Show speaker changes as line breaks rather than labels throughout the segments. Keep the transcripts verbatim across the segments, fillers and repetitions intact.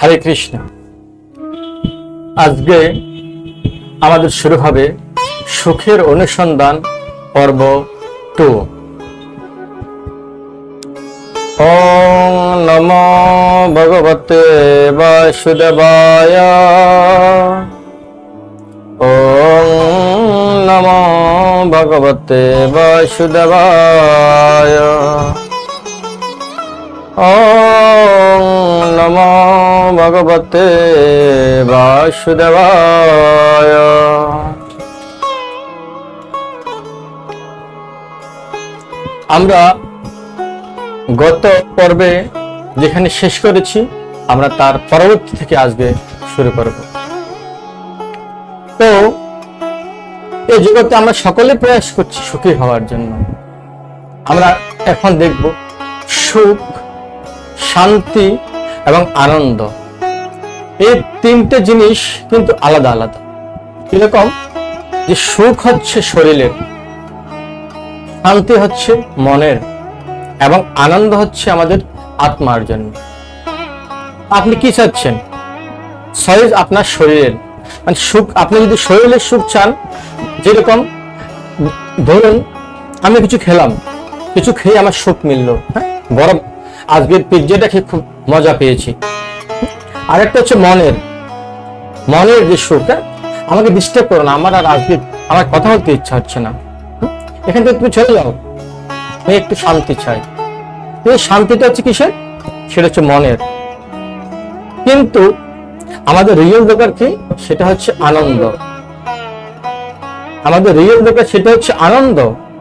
হরে কৃষ্ণ। আজকে আমাদের শুরু হবে সুখের অনুসন্ধান পর্ব টু। ওম নমো ভগবতে বাসুদেবায়। ওম নমো ভগবতে বাসুদেবায়। ওম নমো ভগবতে বাসুদেবায়। আমরা গত পর্বে যেখানে শেষ করেছি আমরা তার পরবর্তী থেকে আজকে শুরু করব। তো এই জগতে আমরা সকলে প্রয়াস করছি সুখী হওয়ার জন্য। আমরা এখন দেখব সুখ, শান্তি এবং আনন্দ, এই তিনটে জিনিস কিন্তু আলাদা আলাদা। কিরকম? যে সুখ হচ্ছে শরীরের, শান্তি হচ্ছে মনের এবং আনন্দ হচ্ছে আমাদের আত্মার জন্য। আপনি কি চাচ্ছেন? সহজ আপনার শরীরের মানে সুখ। আপনি যদি শরীরের সুখ চান, যেরকম ধরুন আমি কিছু খেলাম, কিছু খেয়ে আমার সুখ মিললো, হ্যাঁ গরম আজকের পিৎজাটা খেয়ে খুব মজা পেয়েছি। আরেকটা হচ্ছে মনের, মনের যে সুখ, হ্যাঁ আমাকে ডিস্টার্ব করো না, আমার আর আজকে আমার কথা বলতে ইচ্ছা হচ্ছে না, এখান থেকে তুমি চলে যাও, আমি একটু শান্তি চাই। এই শান্তিটা হচ্ছে কিসের? সেটা হচ্ছে মনের। কিন্তু আমাদের রিয়েল দরকার কি? সেটা হচ্ছে আনন্দ। আমাদের রিয়েল দরকার সেটা হচ্ছে আনন্দ।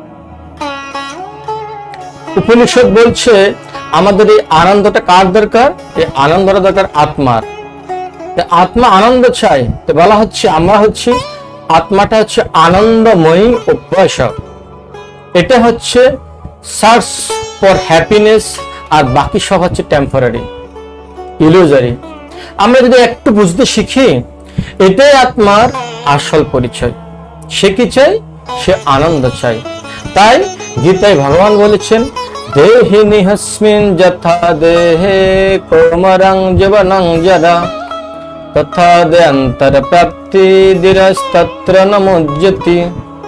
উপনিষদ বলছে আমাদের এই আনন্দটা কার দরকার? এই আনন্দটা দরকার আত্মার। আত্মা আনন্দ চাই, তো বলা হচ্ছে আমরা হচ্ছে আত্মাটা হচ্ছে আনন্দময়ী উপাসক। এটা হচ্ছে সার্চ ফর হ্যাপিনেস, আর বাকি সব হচ্ছে টেম্পোরারি, ইলুজারি। আমরা যদি একটু বুঝতে শিখি, এটাই আত্মার আসল পরিচয়। সে কি চাই? সে আনন্দ চাই। তাই গীতায় ভগবান বলেছেন, দেহি নিহস্মিন যথা দেহে কোমরং জীবনং যদা তথা দেয়ান্তর প্রাপ্তি ধীরস্তত্র নমুজ্যতি।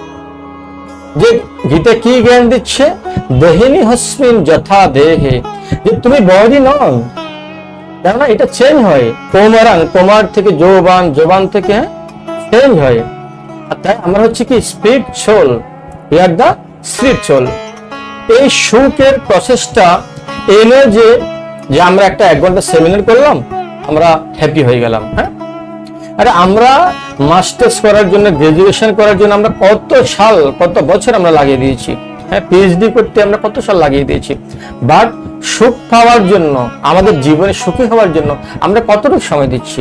যে গীতা কি জ্ঞান দিচ্ছে? দেহিনী হস্মিন যথা দেহে, যে তুমি বডি নও, না এটা চেঞ্জ হয়। কোমরাং, কোমার থেকে যৌবান, যৌবান থেকে চেঞ্জ হয়। আর তাই আমরা হচ্ছে কি spirit soul, we are the spirit soul. এই সুখের প্রসেসটা এই নয় যে যে আমরা একটা এক ঘন্টা সেমিনার করলাম, আমরা হ্যাপি হয়ে গেলাম। হ্যাঁ, আরে আমরা মাস্টার্স করার জন্য, গ্রাজুয়েশন করার জন্য আমরা কত সাল, কত বছর আমরা লাগিয়ে দিয়েছি। হ্যাঁ, পিএইচডি করতে আমরা কত সাল লাগিয়ে দিয়েছি। বাট সুখ পাওয়ার জন্য, আমাদের জীবনে সুখী হওয়ার জন্য আমরা কতটুকু সময় দিচ্ছি?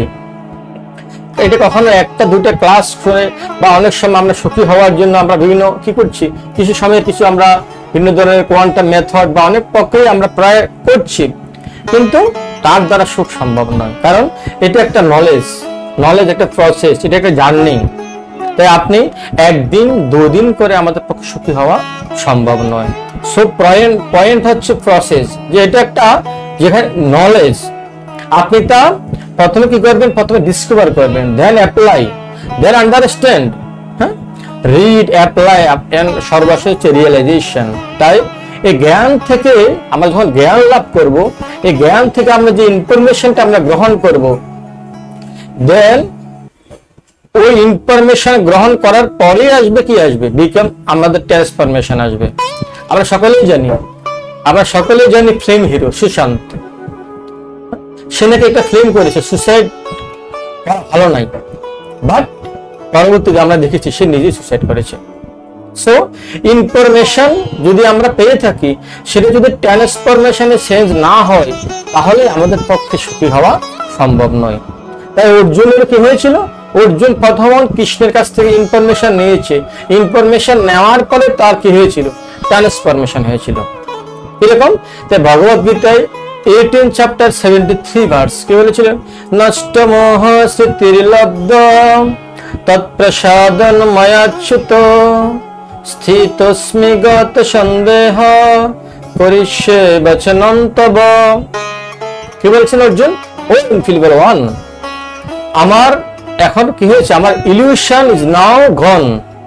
এটা কখনো একটা দুটো ক্লাস করে বা অনেক সময় আমরা সুখী হওয়ার জন্য আমরা বিভিন্ন কি করছি, কিছু সময় কিছু আমরা বিভিন্ন ধরনের কোয়ান্টাম মেথড বা অনেক প্রক্রিয়া আমরা প্রায় করছি, কিন্তু তার দ্বারা সুখ সম্ভব নয়। কারণ এটা একটা নলেজ, নলেজ একটা প্রসেস, এটা একটা জার্নি। তাই আপনি একদিন দুদিন করে আমাদের পক্ষে সুখী হওয়া সম্ভব নয়। সো পয়েন্ট পয়েন্ট হচ্ছে প্রসেস, যে এটা একটা যেখানে নলেজ। আপনি তা প্রথমে কি করবেন? প্রথমে ডিসকভার করবেন, দেন অ্যাপ্লাই, দেন আন্ডারস্ট্যান্ড। হ্যাঁ, রিড, অ্যাপ্লাই এন্ড সর্বশেষ হচ্ছে রিয়েলাইজেশন। তাই এই জ্ঞান থেকে আমরা যখন জ্ঞান লাভ করব, এই জ্ঞান থেকে আমরা যে ইনফরমেশনটা আমরা গ্রহণ করব, দেন ওই ইনফরমেশন গ্রহণ করার পরে আসবে কি আসবে? বিকাম আমাদের ট্রান্সফরমেশন আসবে। আমরা সকলেই জানি, আমরা সকলেই জানি ফিল্ম হিরো সুশান্ত, সে নাকি একটা ফিল্ম করেছে, সুসাইড ভালো নাই, বাট পরবর্তীতে আমরা দেখেছি সে নিজেই সুসাইড করেছে। সো ইনফরমেশন যদি আমরা পেয়ে থাকি, সেটা যদি ট্রান্সফরমেশনে চেঞ্জ না হয়, তাহলে আমাদের পক্ষে সুখী হওয়া সম্ভব নয়। তাই অর্জুনের কি হয়েছিল? অর্জুন প্রথম কৃষ্ণের কাছ থেকে ইনফরমেশন নিয়েছে, ইনফরমেশন নেওয়ার পরে তার কি হয়েছিল? ট্রান্সফরমেশন হয়েছিল। এরকম তাই ভগবত গীতায় eighteen chapter seventy three verse কি বলেছিলেন? নষ্ট মোহ স্মৃতির্লব্ধ তৎপ্রসাদন ময়াচ্যুত স্থিতস্মি গত সন্দেহ করিষ্যে বচনং তব। কি বলছেন অর্জুন? ও ইনফিলিবল ওয়ান, আমার এখন কি হয়েছে, আমার ইলিউশন ইজ নাও গন।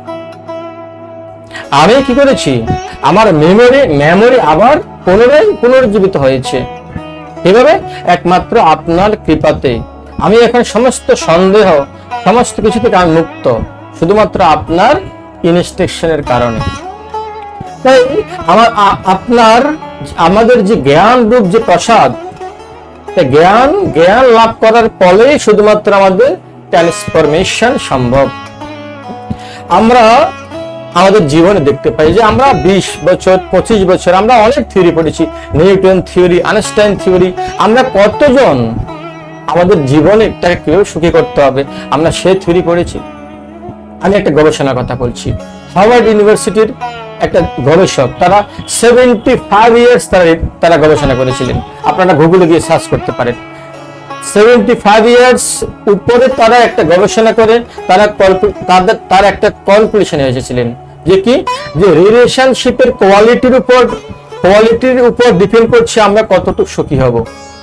আমি কি করেছি, আমার মেমোরি মেমোরি আবার পুনরায় পুনর্জীবিত হয়েছে। কিভাবে? একমাত্র আপনার কৃপাতে। আমি এখন সমস্ত সন্দেহ, সমস্ত কিছু থেকে আমি মুক্ত, শুধুমাত্র আপনার ইনস্ট্রাকশনের কারণে। তাই আমার আপনার আমাদের যে জ্ঞান রূপ যে প্রসাদ, জ্ঞান জ্ঞান লাভ করার ফলে শুধুমাত্র আমাদের ট্রান্সফরমেশন সম্ভব। আমরা আমাদের জীবনে দেখতে পাই যে আমরা বিশ বছর পঁচিশ বছর আমরা অনেক থিওরি পড়েছি, নিউটন থিওরি, আইনস্টাইন থিওরি। আমরা কতজন আমাদের জীবনে এটাকে কিভাবে সুখী করতে হবে আমরা সে থিওরি পড়েছি। আমি একটা গবেষণার কথা বলছি, হার্ভার্ড ইউনিভার্সিটির একটা গবেষক, তারা সেভেন্টি ফাইভ ইয়ার্স তারা তারা গবেষণা করেছিলেন। আপনারা গুগলে গিয়ে সার্চ করতে পারেন। সেভেন্টি ফাইভ ইয়ার্স উপরে তারা একটা গবেষণা করে তারা তাদের তার একটা কনক্লুশনে এসেছিলেন যে কি, যে রিলেশনশিপের কোয়ালিটির উপর কোয়ালিটির উপর ডিপেন্ড করছে আমরা কতটুকু সুখী হব।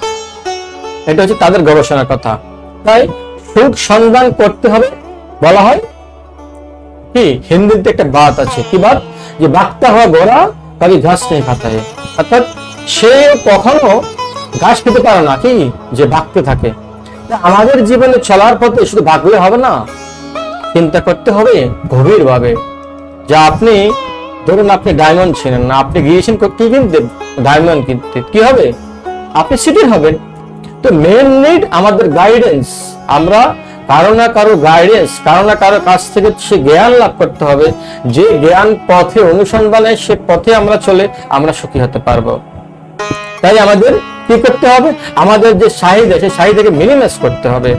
এটা হচ্ছে তাদের গবেষণার কথা। তাই সুখ সন্ধান করতে হবে। বলা হয় কি, হিন্দিতে একটা বাত আছে, কি বাত, যে বাগতা হওয়া গোড়া কবি ঘাস নেই খাতা হয়। অর্থাৎ সে কখনো ঘাস খেতে পারে না, কি যে বাগতে থাকে। আমাদের জীবনে চলার পথে শুধু ভাগলে হবে না, চিন্তা করতে হবে গভীর ভাবে। যা আপনি ধরুন আপনি ডায়মন্ড ছিলেন না, আপনি গিয়েছেন কি কিনতে, ডায়মন্ড কিনতে, কি হবে, আপনি সিটির হবেন। তো মেন নিড আমাদের গাইডেন্স। আমরা কারো না কারো গাইডেন্স, কারো না কারো কাছ থেকে সে জ্ঞান লাভ করতে হবে, যে জ্ঞান পথে অনুসন্ধানে সে পথে আমরা চলে আমরা সুখী হতে পারবো। তাই আমাদের কি করতে হবে, আমাদের যে চাহিদা সেই চাহিদাকে মিনিমাইজ করতে হবে।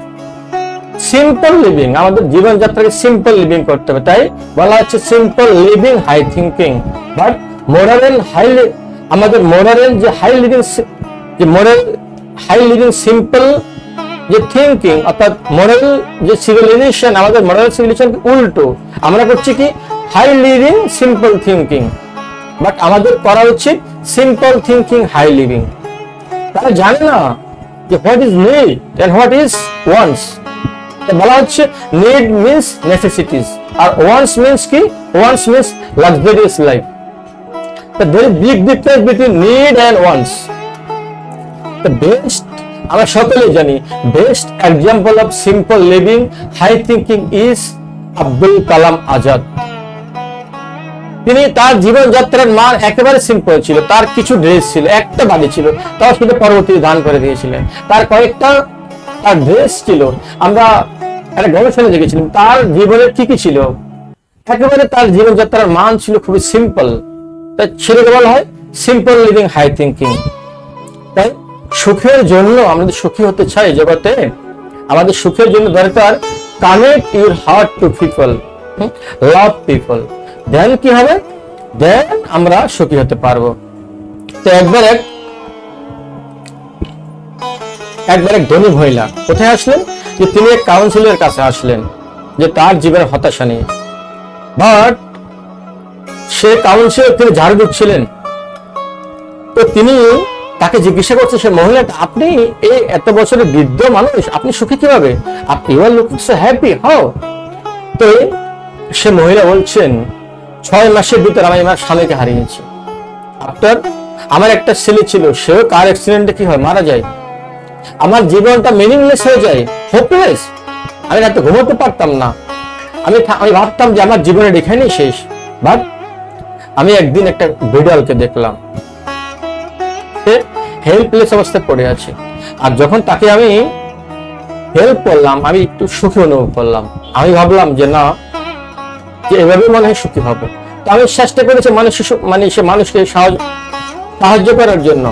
সিম্পল লিভিং, আমাদের জীবনযাত্রাকে সিম্পল লিভিং করতে হবে। তাই বলা হচ্ছে simple living high thinking. But moral high, আমাদের মোরাল যে হাই লিভিং, যে মোরাল হাই লিভিং সিম্পল যে থিঙ্কিং, অর্থাৎ মোরাল যে সিভিলাইজেশন, আমাদের মোরাল সিভিলাইজেশন উল্টো। আমরা করছি কি, high living simple thinking. But আমাদের করা উচিত সিম্পল থিঙ্কিং হাই লিভিং। তারা জানে না যে what is need and what is wants. বলা হচ্ছে নিড মিন্স নেসেসিটিস, আর ওয়ান্টস মিন্স কি, wants means luxurious life. there is big difference between need and wants. The best, আমরা সকলে জানি, best example of simple living high thinking is Abdul Kalam Azad. তিনি তার জীবনযাত্রার মান একেবারে সিম্পল ছিল। তার কিছু ড্রেস ছিল, একটা বাড়ি ছিল, তাও সেটা পরবর্তী দান করে দিয়েছিলেন। তার কয়েকটা তার ড্রেস ছিল, আমরা একটা গবেষণা দেখেছিলাম তার জীবনের কি কি ছিল। একেবারে তার জীবনযাত্রার মান ছিল খুবই সিম্পল। তাই সেটাকে বলা হয় সিম্পল লিভিং হাই থিঙ্কিং। তাই সুখের জন্য আমরা যদি সুখী হতে চাই জগতে, আমাদের সুখের জন্য দরকার connect your heart to people, love people. Then কি হবে, দেন আমরা সুখী হতে পারবো। তো একবার এক একবার এক ধনী মহিলা কোথায় আসলেন, যে তিনি এক কাউন্সিলরের কাছে আসলেন যে তার জীবনের হতাশা নিয়ে। বাট সে কাউন্সিলর, তিনি ঝাড়ু দিচ্ছিলেন। তো তিনি তাকে জিজ্ঞাসা করছে সে মহিলাটা, আপনি এই এত বছরের বৃদ্ধ মানুষ, আপনি সুখী কিভাবে, আপনি you are looking so happy how. তো সে মহিলা বলছেন, ছয় মাসের ভিতর আমি আমার স্বামীকে হারিয়েছি। আফটার আমার একটা ছেলে ছিল, সেও কার অ্যাক্সিডেন্টে কি হয় মারা যায়। আমার জীবনটা মিনিংলেস হয়ে যায়, হোপলেস। আমি রাতে ঘুমোতে পারতাম না। আমি আমি ভাবতাম যে আমার জীবনের এখানেই শেষ। বাট আমি একদিন একটা বিড়ালকে দেখলাম, সে হেল্পলেস অবস্থায় পড়ে আছে। আর যখন তাকে আমি হেল্প করলাম, আমি একটু সুখী অনুভব করলাম। আমি ভাবলাম যে না, যে এভাবে মনে হয় সুখী হবো। তো আমি চেষ্টা করেছি মানুষ মানে সে মানুষকে সাহায্য করার জন্য।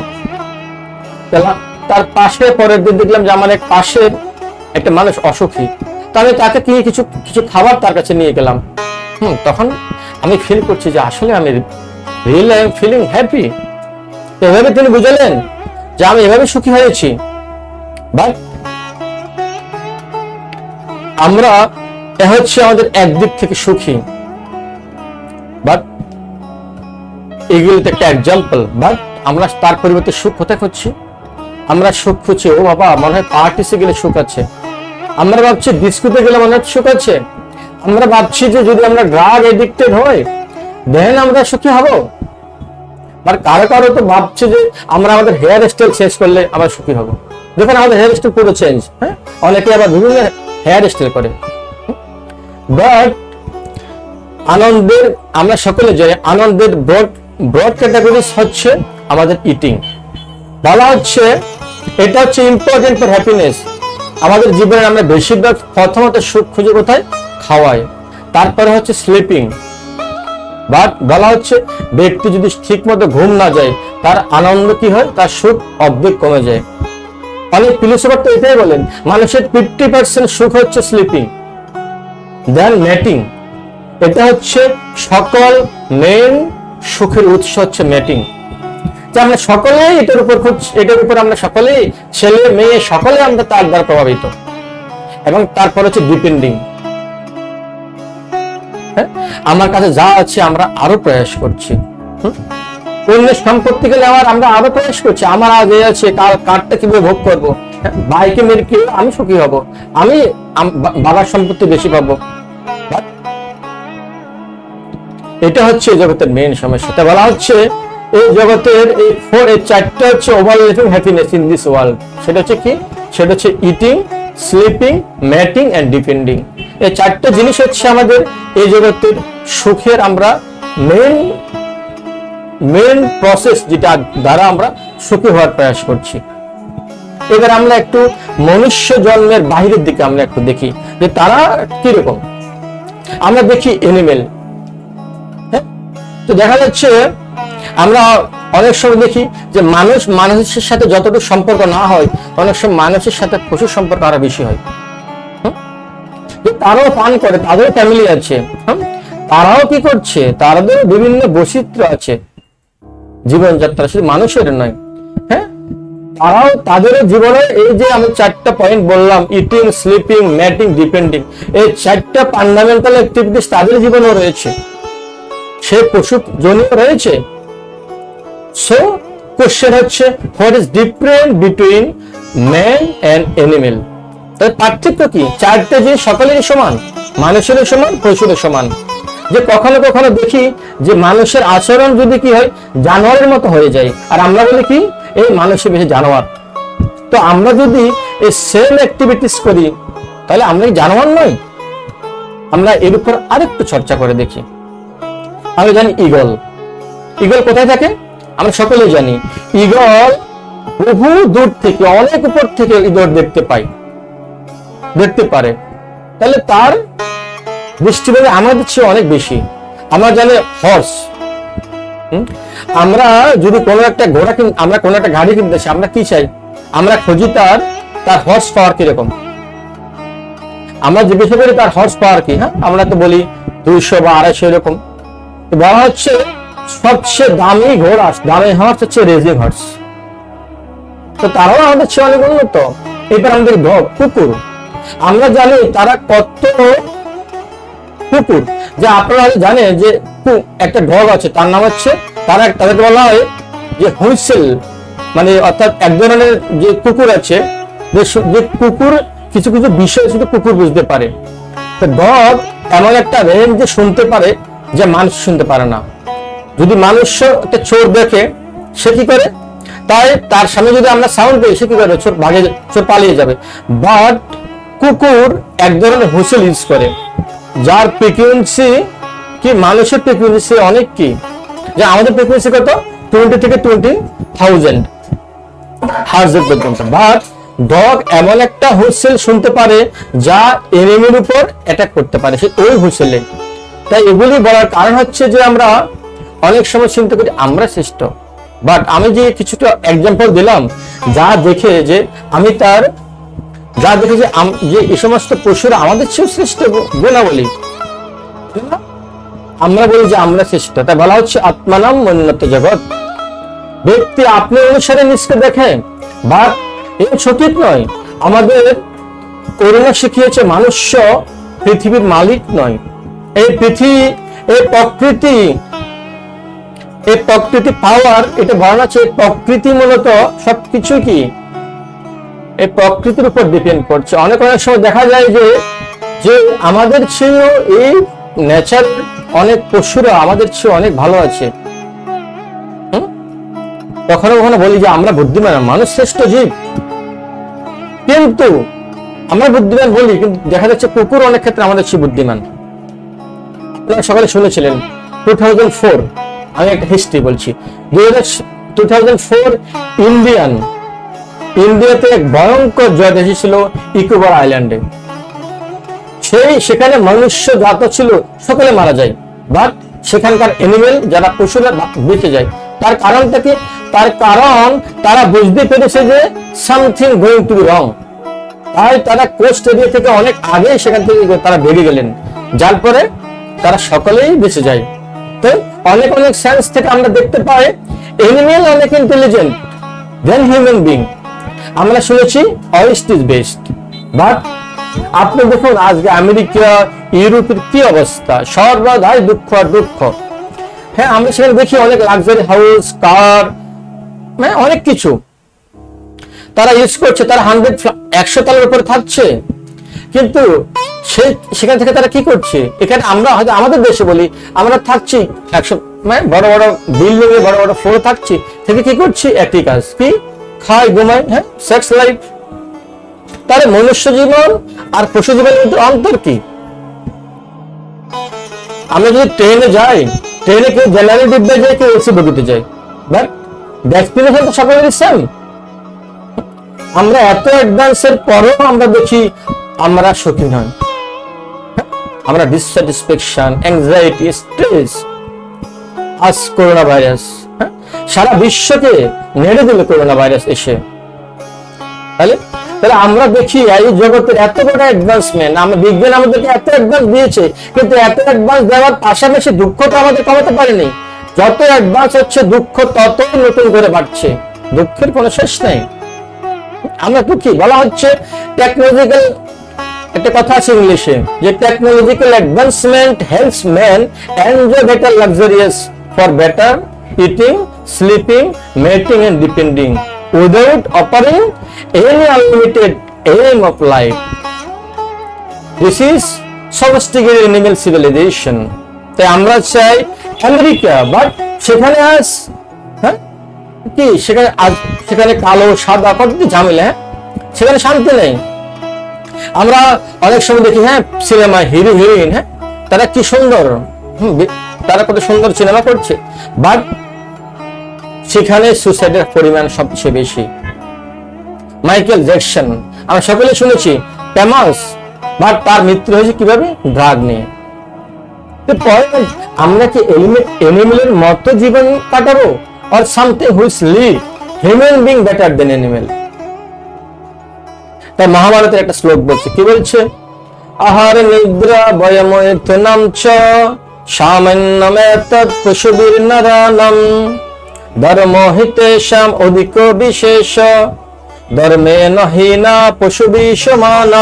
তার পাশে পরের দিন দেখলাম যে আমার এক পাশের একটা মানুষ অসুখী। তো আমি তাকে কি কিছু কিছু খাবার তার কাছে নিয়ে গেলাম। হম তখন আমি ফিল করছি যে আসলে আমি really I am feeling happy. এভাবে তিনি বুঝলেন যে আমি এভাবে সুখী হয়েছি। বাট আমরা এ হচ্ছে আমাদের একদিক থেকে সুখী, বাট এগুলো তো একটা এক্সাম্পল। বাট আমরা তার পরিবর্তে সুখ কোথায় খুঁজছি, আমরা সুখ খুঁজি, ও বাবা মনে হয় পার্টিসে গেলে সুখ আছে, আমরা ভাবছি ডিস্কোতে গেলে মনে হয় সুখ আছে, আমরা ভাবছি যে যদি আমরা ড্রাগ এডিক্টেড হই দেন আমরা সুখী হব। আর কারো কারো তো ভাবছে যে আমরা আমাদের হেয়ার স্টাইল শেষ করলে আমরা সুখী হব, দেখুন আমাদের হেয়ার স্টাইল পুরো চেঞ্জ। হ্যাঁ, অনেকে আবার বিভিন্ন হেয়ার স্টাইল করে। বাট আনন্দের, আমরা সকলে জানি আনন্দের ব্রড ব্রড ক্যাটাগরিজ হচ্ছে আমাদের ইটিং। বলা হচ্ছে এটা হচ্ছে ইম্পর্টেন্ট ফর হ্যাপিনেস। আমাদের জীবনে আমরা বেশিরভাগ প্রথমত সুখ খুঁজে কোথায়? খাওয়ায়। তারপরে হচ্ছে স্লিপিং। বাট বলা হচ্ছে ব্যক্তি যদি ঠিক মতো ঘুম না যায় তার আনন্দ কি হয়? তার সুখ অর্ধেক কমে যায়। অনেক ফিলোসফার তো এটাই বলেন মানুষের ফিফটি পার্সেন্ট সুখ হচ্ছে স্লিপিং, দেন ম্যাটিং। এটা হচ্ছে সকল মেন সুখের উৎস হচ্ছে ম্যাটিং। যে আমরা সকলেই এটার উপর এটার উপর আমরা সকলেই ছেলে মেয়ে সকলে আমরা তার দ্বারা প্রভাবিত। এবং তারপর হচ্ছে ডিপেন্ডিং। আমার কাছে যা আছে আমরা আরো প্রয়াস করছি, অন্যের সম্পত্তি গেলে আমার আমরা আরো প্রয়াস করছি, আমার আজ এই আছে কাল কারটা কিভাবে ভোগ করবো, ভাইকে মেরে কি আমি সুখী হব, আমি বাবার সম্পত্তি বেশি পাবো। এটা হচ্ছে জগতের মেইন সমস্যা। তা বলা হচ্ছে এই জগতের এই ফোর এই চারটা হচ্ছে overliving happiness in this world. সেটা হচ্ছে কি? সেটা হচ্ছে eating, sleeping, mating and depending. এই চারটা জিনিস হচ্ছে আমাদের এই জগতের সুখের আমরা মেইন মেইন প্রসেস, যেটা দ্বারা আমরা সুখী হওয়ার প্রয়াস করছি। এবার আমরা একটু মনুষ্য জন্মের বাহিরের দিকে আমরা একটু দেখি যে তারা কিরকম। আমরা দেখি এনিমেল। হ্যাঁ, তো দেখা যাচ্ছে আমরা অনেক সময় দেখি যে মানুষ মানুষের সাথে যতটুকু সম্পর্ক না হয় অনেক সময় মানুষের সাথে পশুর সম্পর্ক আরো বেশি হয়। তারাও পান করে, তাদেরও ফ্যামিলি আছে, তারাও কি করছে, তাদের বিভিন্ন বৈচিত্র্য আছে জীবনযাত্রা, শুধু মানুষের নয়। হ্যাঁ, তারাও তাদের জীবনে এই যে আমি চারটা পয়েন্ট বললাম, ইটিং, স্লিপিং, ম্যাটিং, ডিপেন্ডিং, এই চারটা ফান্ডামেন্টাল অ্যাক্টিভিটিস তাদের জীবনেও রয়েছে, সে পশু জনিও রয়েছে। সো কোশ্চেন হচ্ছে what is different between man and animal? তার পার্থক্য কি? চারটে যে সকলেরই সমান, মানুষেরও সমান, পশুরও সমান। যে কখনো কখনো দেখি যে মানুষের আচরণ যদি কি হয় জানোয়ারের মতো হয়ে যায়, আর আমরা বলি কি এই মানুষের বেশি জানোয়ার। তো আমরা যদি এই সেম অ্যাক্টিভিটিস করি তাহলে আমরা কি জানোয়ার নই? আমরা এর উপর আরেকটু চর্চা করে দেখি। আমরা জানি ঈগল, ঈগল কোথায় থাকে? আমরা সকলেই জানি ঈগল বহু দূর থেকে, অনেক উপর থেকে ঈগল দেখতে পাই, দেখতে পারে। তাহলে তার দৃষ্টিভঙ্গি আমাদের চেয়ে অনেক বেশি। আমরা জানি হর্স, আমরা যদি কোনো একটা ঘোড়া কিন আমরা কোনো একটা গাড়ি কিনতে চাই, আমরা কি চাই? আমরা খুঁজি তার তার হর্স পাওয়ার কিরকম। আমরা জিজ্ঞাসা করি তার হর্স পাওয়ার কি। হ্যাঁ, আমরা তো বলি দুইশো বা আড়াইশো এরকম। বলা হচ্ছে সবচেয়ে দামি ঘোড়া, দামি হর্স হচ্ছে রেজিং হর্স। তো তারাও আমাদের চেয়ে অনেক উন্নত। এবার আমাদের কুকুর, আমরা জানি তারা কত কুকুর, যে আপনারা জানেন যে একটা ডগ আছে তার নাম হচ্ছে, তারা তাদেরকে বলা হয় যে হুইসেল, মানে অর্থাৎ এক ধরনের যে কুকুর আছে যে কুকুর কিছু কিছু বিষয় শুধু কুকুর বুঝতে পারে। তো ডগ এমন একটা রেঞ্জে শুনতে পারে যে মানুষ শুনতে পারে না। যদি মানুষ একটা চোর দেখে সে কি করে, তাই তার সামনে যদি আমরা সাউন্ড করি সে কি করে, চোর ভাগে, চোর পালিয়ে যাবে। বাট কুকুর এক ধরনের হুইসেল ইউজ করে যার ফ্রিকোয়েন্সি কি মানুষের ফ্রিকোয়েন্সি অনেক, কি যে আমাদের ফ্রিকোয়েন্সি কত টোয়েন্টি থেকে টোয়েন্টি থাউজেন্ড হার্টজ পর্যন্ত। বাট ডগ এমন একটা হুইসেল শুনতে পারে যা এনিমির উপর অ্যাটাক করতে পারে সে ওই হুইসেলে। তাই এগুলি বলার কারণ হচ্ছে যে আমরা অনেক সময় চিন্তা করি আমরা শ্রেষ্ঠ। বাট আমি যে কিছুটা এক্সাম্পল দিলাম যা দেখে যে আমি তার যা দেখে যে যে এই সমস্ত পশুরা আমাদের চেয়ে শ্রেষ্ঠ বলা বলি, আমরা বলি যে আমরা শ্রেষ্ঠ। তাই বলা হচ্ছে আত্মানাম উন্নত জগৎ। ব্যক্তি আপনি অনুসারে নিজকে দেখে, বাট এই সঠিক নয়। আমাদের করোনা শিখিয়েছে মানুষ পৃথিবীর মালিক নয়। এই পৃথিবী, এই প্রকৃতি, এই প্রকৃতি পাওয়ার, এটা বলা হচ্ছে প্রকৃতি মূলত সবকিছু কি এই প্রকৃতির উপর ডিপেন্ড করছে। অনেক অনেক সময় দেখা যায় যে যে আমাদের চেয়েও এই নেচার, অনেক পশুরা আমাদের চেয়ে অনেক ভালো আছে। কখনো কখনো বলি যে আমরা বুদ্ধিমান, মানুষ শ্রেষ্ঠ জীব, কিন্তু আমরা বুদ্ধিমান বলি, কিন্তু দেখা যাচ্ছে কুকুর অনেক ক্ষেত্রে আমাদের চেয়ে বুদ্ধিমান। আপনারা সকালে শুনেছিলেন টু থাউজেন্ড ফোর, আমি একটা হিস্ট্রি বলছি, দুই হাজার টু থাউজেন্ড ফোর ইন্ডিয়ান ইন্ডিয়াতে এক ভয়ঙ্কর জ্বর এসেছিল ইকোবর আইল্যান্ডে। সেই সেখানে মনুষ্য জাত ছিল সকলে মারা যায়, বাট সেখানকার এনিমেল যারা পশুরা বেঁচে যায়। তার কারণটা কি? তার কারণ তারা বুঝতে পেরেছে যে something going to be wrong. তাই তারা কোস্ট এরিয়া থেকে অনেক আগে সেখান থেকে তারা বেরিয়ে গেলেন, যার পরে তারা সকলেই বেঁচে যায়। তো অনেক অনেক সেন্স থেকে আমরা দেখতে পাই এনিমেল অনেক ইন্টেলিজেন্ট দেন হিউম্যান বিং। আমরা শুনেছি ওয়েস্ট ইজ বেস্ট, বাট আপনি দেখুন আজকে আমেরিকা, ইউরোপের কি অবস্থা, সর্বদাই দুঃখ আর দুঃখ। হ্যাঁ, আমরা সেখানে দেখি অনেক লাক্সারি হাউস, কার, মানে অনেক কিছু তারা ইউজ করছে। তারা হান্ড্রেড একশো তলার উপরে থাকছে, কিন্তু সেখান থেকে তারা কি করছে? এখানে আমরা হয়তো আমাদের দেশে বলি আমরা থাকছি একশো, মানে বড় বড় বিল্ডিং এ বড় বড় ফ্লোর থাকছি, থেকে কি করছি? একই কাজ, কি খাই ঘুমাই, হ্যাঁ, সেক্স লাইফ। তাহলে মনুষ্য জীবন আর পশু জীবনের মধ্যে অন্তর কি? আমরা যদি ট্রেনে যাই, ট্রেনে কেউ জেনারেল ডিব্বায় যায়, কেউ এসি বগিতে যায়, বাট ডেস্টিনেশন তো সকলেরই সেম। আমরা এত অ্যাডভান্সের পরেও আমরা দেখি আমরা সুখী নই। আমরা ডিসস্যাটিসফ্যাকশন, অ্যাংজাইটি, স্ট্রেস, আজ করোনা ভাইরাস, সারা বিশ্বকে নেড়ে দিল করোনা ভাইরাস এসে। তাহলে তাহলে আমরা দেখি এই জগতের এত বড় অ্যাডভান্সমেন্ট, আমরা বিজ্ঞান আমাদেরকে এত অ্যাডভান্স দিয়েছে, কিন্তু এত অ্যাডভান্স দেওয়ার পাশাপাশি দুঃখটা আমাদের কমাতে পারেনি। যত অ্যাডভান্স হচ্ছে দুঃখ ততই নতুন করে বাড়ছে, দুঃখের কোনো শেষ নেই। আমরা তো কি বলা হচ্ছে টেকনোলজিক্যাল, একটা কথা আছে ইংলিশে যে technological advancement helps man enjoy better luxurious for better eating, sleeping, mating and depending without offering any unlimited aim of life. This is sophisticated animal civilization. তাই আমরা চাই আমেরিকা, বাট সেখানে আজ হ্যাঁ কি সেখানে আজ সেখানে কালো সাদা কত ঝামেলা, হ্যাঁ, সেখানে শান্তি নেই। আমরা অনেক সময় দেখি হ্যাঁ সিনেমা হিরো হিরোইন, হ্যাঁ তারা কি সুন্দর, তারা কত সুন্দর সিনেমা করছে, বাট সেখানে সুসাইডের পরিমাণ সবচেয়ে বেশি। মাইকেল জ্যাকসন আমরা সকলে শুনেছি, ফেমাস, বাট তার মৃত্যু হয়েছে কিভাবে? ড্রাগ নিয়ে। আমরা কি এনিমেলের মতো জীবন কাটাবো, or something which live human being better than animal? তাই মহাভারতের একটা শ্লোক বলছে, কি বলছে? আহার নিদ্রা বয়ময়িত নামচ সামান্যমেতৎ পশুবীর নরানম ধর্ম হিতেশাম অধিক বিশেষ ধর্মে নহিনা পশুবি সমানা।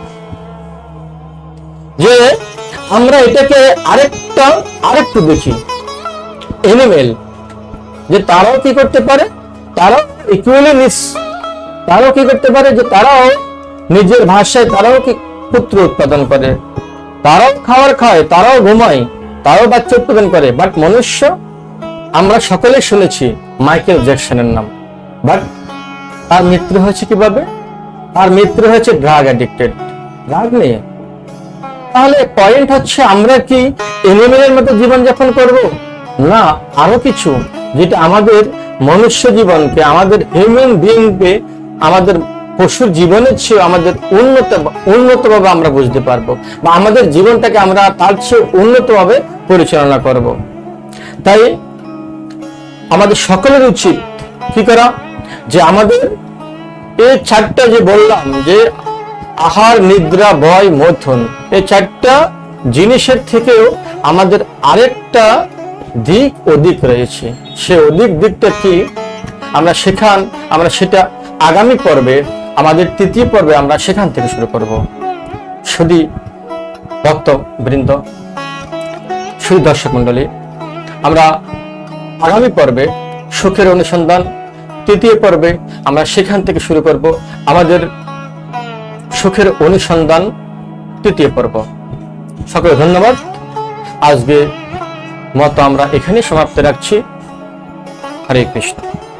যে আমরা এটাকে আরেকটা আরেকটু দেখি, এনিমেল যে তারাও কি করতে পারে, তারাও ইকুয়ালি মিস, তারাও কি করতে পারে যে তারাও নিজের ভাষায় তারাও কি পুত্র উৎপাদন করে, তারাও খাবার খায়, তারাও ঘুমায়, তারাও বাচ্চা উৎপাদন করে। বাট মনুষ্য, আমরা সকলে শুনেছি মাইকেল জ্যাকসনের নাম, বাট তার মৃত্যু হয়েছে কিভাবে? তার মৃত্যু হয়েছে ড্রাগ অ্যাডিক্টেড, ড্রাগ নিয়ে। তাহলে পয়েন্ট হচ্ছে আমরা কি এনিমেলের মতো জীবনযাপন করব? না, আরো কিছু যেটা আমাদের মনুষ্য জীবনকে, আমাদের হিউম্যান বিইংকে, আমাদের পশুর জীবনের চেয়ে আমাদের উন্নত উন্নতভাবে আমরা বুঝতে পারবো, বা আমাদের জীবনটাকে আমরা তার চেয়ে উন্নতভাবে পরিচালনা করব। তাই আমাদের সকলের উচিত কি করা, যে আমাদের এই চারটা যে বললাম যে আহার, নিদ্রা, ভয়, মৈথুন, এই চারটা জিনিসের থেকেও আমাদের আরেকটা দিক অধিক রয়েছে। সে অধিক দিকটা কি আমরা সেখান আমরা সেটা আগামী পর্বে, আমাদের তৃতীয় পর্বে আমরা সেখান থেকে শুরু করব। শুধু ভক্তবৃন্দ, শুধু দর্শক মন্ডলী, আমরা আগামী পর্বে সুখের অনুসন্ধান, তৃতীয় পর্বে আমরা সেখান থেকে শুরু করব আমাদের সুখের অনুসন্ধান তৃতীয় পর্ব। সকলে ধন্যবাদ। আজকে মতো আমরা এখানে সমাপ্ত রাখছি। হরে কৃষ্ণ।